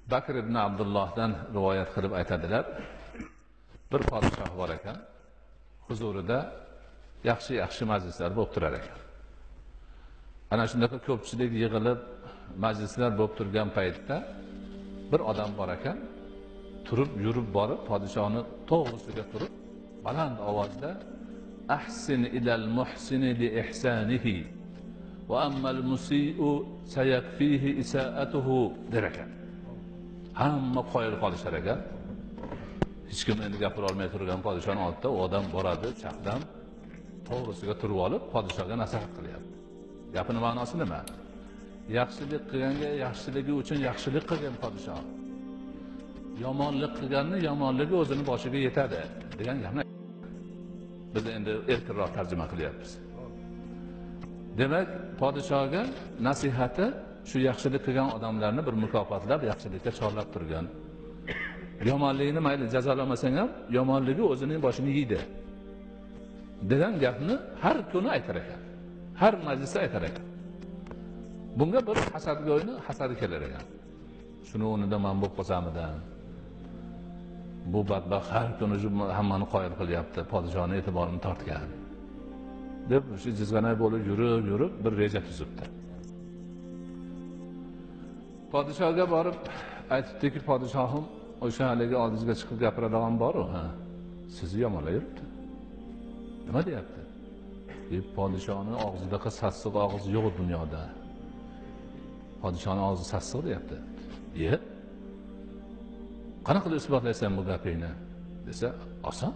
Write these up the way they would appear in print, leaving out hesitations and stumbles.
Bakr ibn Abdullohdan rivoyat qilib aytadilar. Bir podshoh bor ekan. Huzurida yaxshi majlislar bo'lib turar ekan. Ana shunday ko'pchilik yig'ilib majlislar bo'lib turgan paytda bir odam bor ekan. Turib yurib borib podshohni to'g'risiga turib baland ovozda ahsin ilal muhsini li ihsanihi va ammal musii'u sayakfihi isaatuhu der ekan. Hamma qoyil qolishar ekan. Hech kim endi gapira olmay turgan podshohning oldida u odam boradi, chaqdam to'g'risiga turib olib podshohga nasihat qilyapti. Gapining ma'nosi nima? Yaxshilik qilganga yaxshiligi uchun yaxshilik qilgan podshoh. Yomonlik qilganni yomonligi o'zini boshiga yetadi degan gapni biz endi erkinroq tarjima qilyapmiz. Demak, podshohga nasihati shu yaxshilik qilgan odamlarni bir mukofotlab, yaxshilikka chorlab turgan. Yomonlikni mayli jazolamasang ham, yomonligi o'zining boshini yeydi degan gapni har kuni aytar ekan. Har majlisda aytar ekan. Bunga bir hasadgo'yni hasadi kelar ekan. Shuni o'rnida men bo'lib qolsamidan. Bu badbaxt har kuni hammani qoyil qilyapti, podshohning e'tiborini tortgan. Deb shu jizg'anay bo'lib yurib bir reja tuzibdi. Podshohga borib aytibdiki, podshohim o'sha haligi oldingizga chiqib gapiradigan bor-ku, ha. Sizni yomonlayapti. Nima deyapti? Podshohning og'zidaqa sassiq og'iz yo'q dunyoda. Podshohning og'zi sassiq deyapti. Qanaqa qilib isbotlaysan bu gapingni? Desa, oson.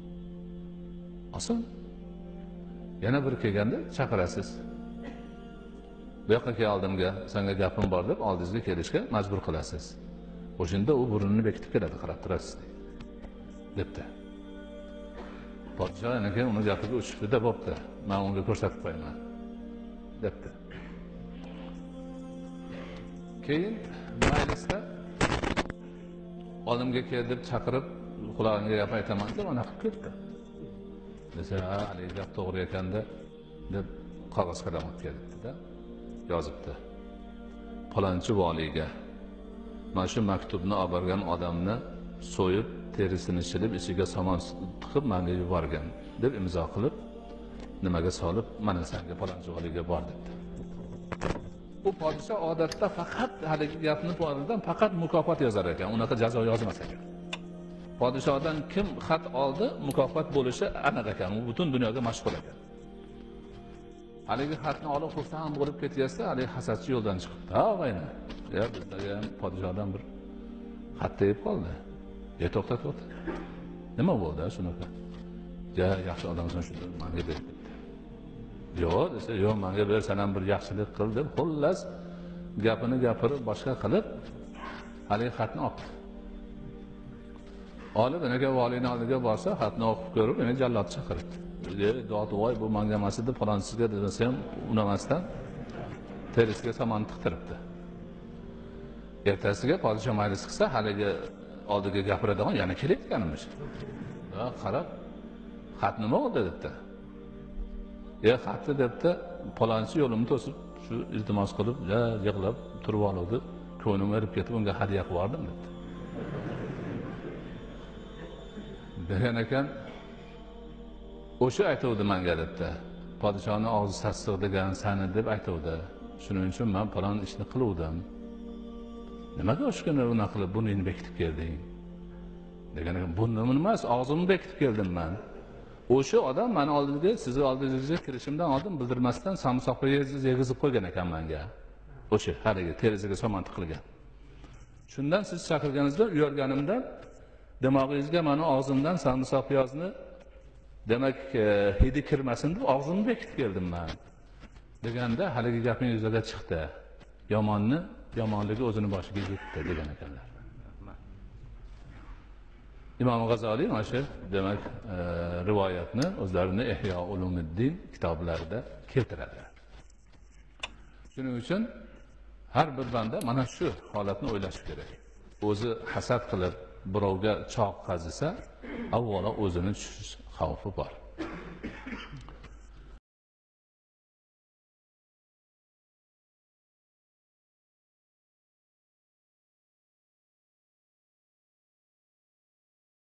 Oson. Yana bir kelganda chaqirasiz. Bu yoqqa kel oldimga, senga gapim bor deb oldingizga kelishga majbur qilasiz. O'shanda u burnini bekitib keladi, qarab turasiz debdi. Podshoh aka uni gapiga uchibdi-da, bo'pti. Men unga ko'rsatib qo'yaman debdi. Keyin majlisda oldimga kel deb chaqirib, qulog'ingga gap aytaman deb ona qilib ketdi. Desa, haligi gap to'g'ri ekanda deb qog'oz qalam olib keldi-da, yozibdi. Palonchi valiga mana shu maktubni olib borgan odamni so'yib, terisini shilib, ichiga somon tiqib menga yuborgan deb imzo qilib, nimaga solib, mana senga palonchi valiga bor debdi. Bu podshoh odatda faqat haligi gapni boridan faqat mukofot yozar ekan, unaqa jazo yozmas ekan. Podshohdan kim xat oldi, mukofot bo'lishi aniq ekan, u butun dunyoga mashhur ekan. Haligi xatni olib xursand bo'lib ketyapsa, haligi hasadchi yo'ldan chiqibdi. Og'ayni, ya bizlarga ham podshohdan bir xat tegib qoldi. To'xta. Nima bo'ldi shunaqa? Ya yaxshi odamsan, shuni menga ber debdi. Yo'q desa, yo'q menga ber, sen ham bir yaxshilik qil deb, xullas gapini gapirib boshqa qilib haligi xatni oldi. Olib, enaga valiyning oldiga borsa, xatni o'qib ko'rib, meni jallod chaqirdi. Do'voy bu menga emas edi, falonchisiga desa ham unamasdan terisiga somon tiqtiribdi. Ertasiga podshoh majlis qilsa, haligi oldiga gapiradigan yana kelayotganimiz. Va qarab, xat nima bo'ldi debdi. Xatni debdi, falonchi yo'limni to'sib, shu iltimos qilib, yig'lab turib oldi, ko'nglim erib ketib, unga hadya qilib yubordim debdi. Degan ekan, o'sha aytuvdi menga debdi. Podshohning og'zi sassiq degan sani deb aytuvdi. Shuning uchun men falon ishni qiluvdim. Nimaga o'shkuni unaqa qilib burningni bekitib kelding? Degan ekan, burnimni emas, og'zimni bekitib keldim men. O'sha odam meni oldimga, sizni oldingizga kirishimdan oldin bildirmasdan samsoqqa yegizib qo'ygan ekan menga. O'sha haligi teriziga somon tiqilgan. Shundan siz chaqirganingizda uyalganimdan dimog'ingizga meni og'zimdan samsoq piyozni demak hidi kirmasin deb og'zimni bekitib keldim men. Deganda haligi gapning yuzaga chiqdi. Yomonligi o'zini boshiga yetdi degan ekanlar. Imom G'azoliy mana shu demak rivoyatni o'zlarini Ihyo Ulumuddin kitoblarida keltiradilar. Shuning uchun har bir banda mana shu holatni o'ylashi kerak. O'zi hasad qilib birovga choq qazisa, avvalo o'zini tushish xavfi bor.